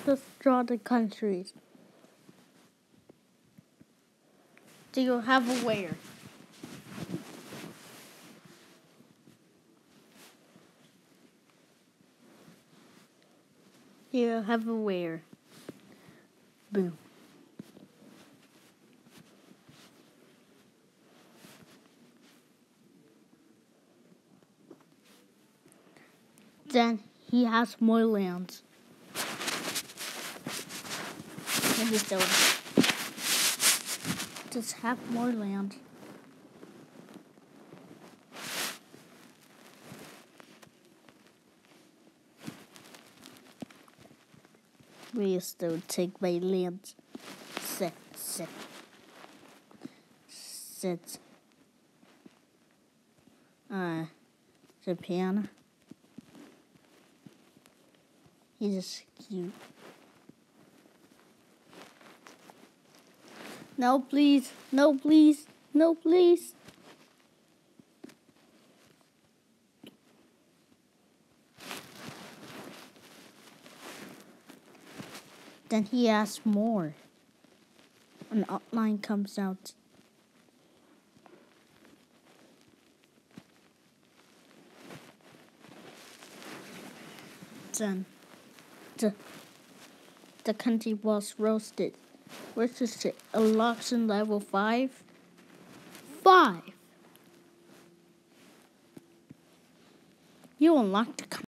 Just draw the countries. Do you have a where? Do you have a where? Boom. Then he has more lands. Maybe still just have more land. We still take my land. Sit. Japan. He's just cute. No, please. No, please. No, please. Then he asks more. An outline comes out. Then the country was roasted. Which is it? Election level 5? 5! You unlocked the country.